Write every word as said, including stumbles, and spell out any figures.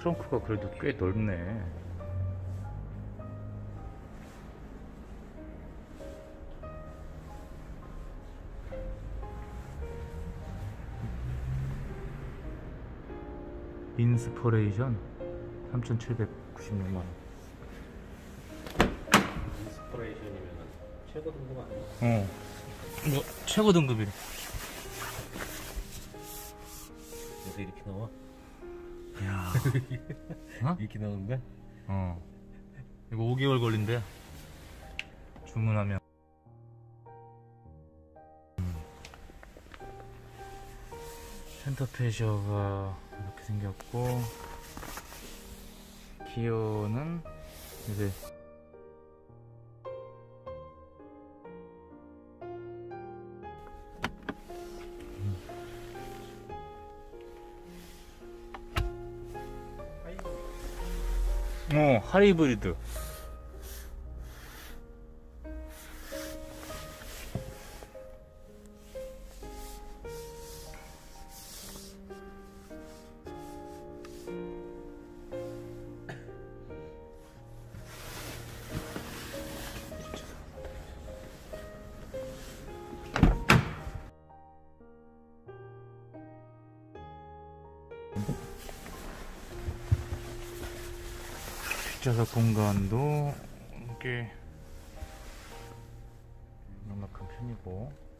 트렁크가 그래도 꽤 넓네. 인스퍼레이션 삼천칠백구십육만 원. 인스퍼레이션이면 최고 등급 아니야? 어, 뭐 최고 등급이래. 그래서 이렇게 나와? 야, 어? 이렇게 나오는 거야? 어, 이거 오 개월 걸린대. 주문하면. 음. 센터페시어가 이렇게 생겼고, 기어는 이제 어, 하이브리드. 뒷좌석 공간도 꽤 넉넉한 편이고,